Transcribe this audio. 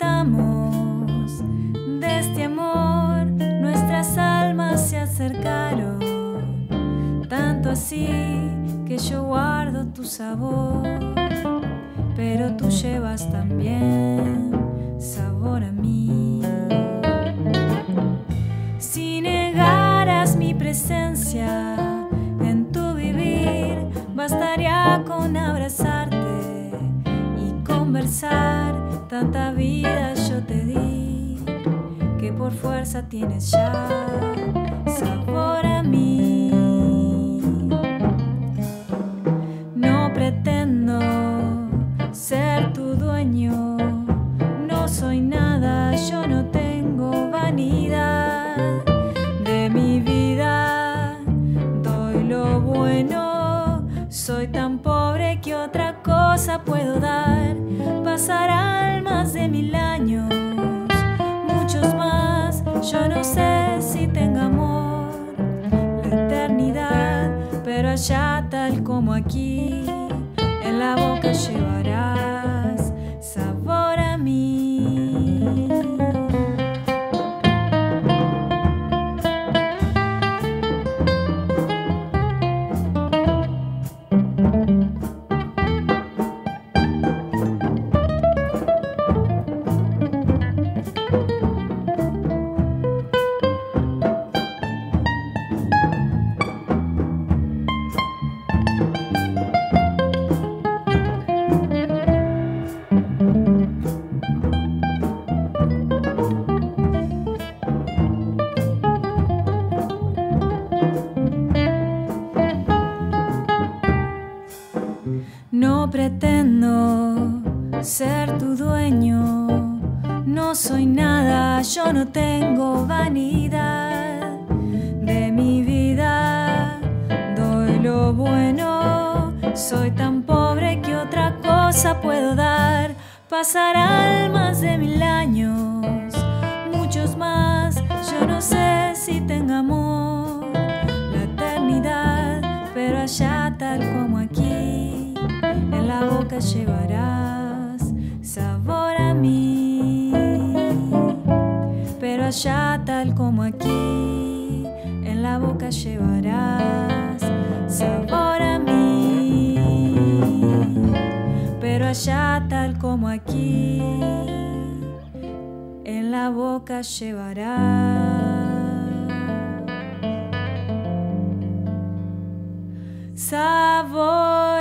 disfrutamos de este amor, nuestras almas se acercaron, tanto así que yo guardo tu sabor, pero tú llevas también sabor a mí. Si negaras mi presencia en tu vivir, bastaría con abrazarte y conversar. Tanta vida yo te di que por fuerza tienes ya sabor a mí. No pretendo ser tu dueño, no soy nada, yo no tengo vanidad. De mi vida doy lo bueno, soy tan pobre que otra cosa puedo dar. Pasarán más de 1000 años, muchos más, yo no sé si tenga amor, la eternidad, pero allá tal como aquí, en la boca llevarás sabor a mí. No pretendo ser tu dueño, no soy nada, yo no tengo vanidad. De mi vida doy lo bueno, soy tan pobre que otra cosa puedo dar. Pasarán más de 1000 años, muchos más, yo no sé si tenga amor, la eternidad, pero allá tal como aquí, en la boca llevarás sabor a mí. Pero allá tal como aquí, en la boca llevarás sabor a mí. Pero allá tal como aquí, en la boca llevarás sabor